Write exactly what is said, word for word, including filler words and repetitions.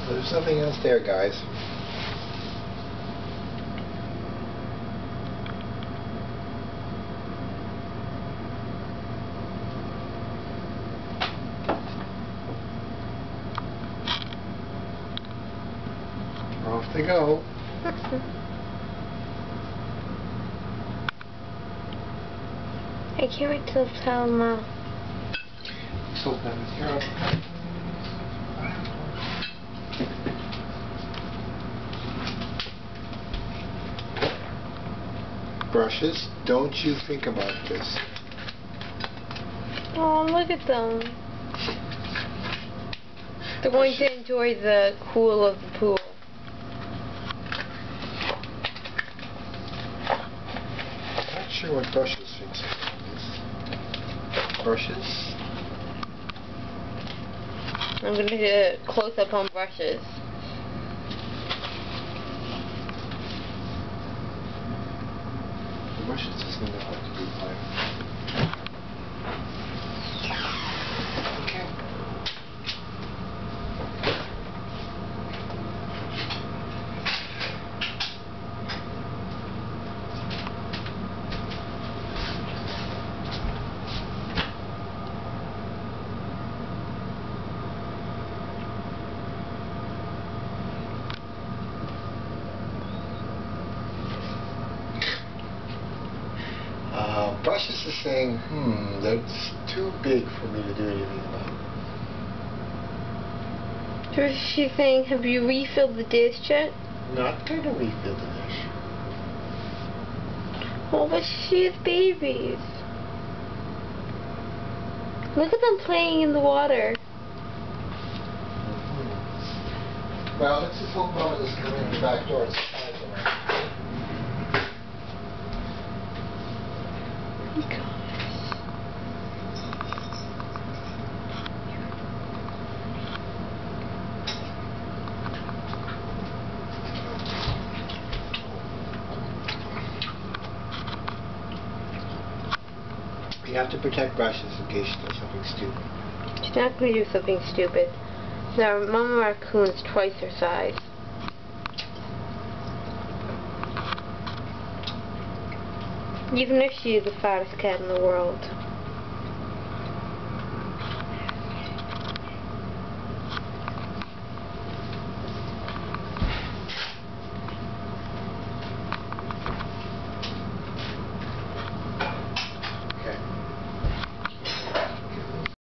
There's nothing else there, guys. Off they go. I can't wait till tell them off. So then it's here. Brushes, don't you think about this. Oh, look at them. They're going to enjoy the cool of the pool. I'm not sure what brushes thinks about this. Brushes? I'm going to do a close-up on brushes. The brushes is going to have to be playing. Okay. Uh, brushes is saying, hmm, that's too big for me to do anything about. So she's saying, have you refilled the dish yet? Not going to refill the dish. Oh, but she has babies. Look at them playing in the water. Mm-hmm. Well, let's just hope Mama doesn't come in the back door and surprise them. You have to protect brushes in case she does something stupid. She's not going to do something stupid. Now, Mama Raccoon's twice her size. Even if she is the fattest cat in the world.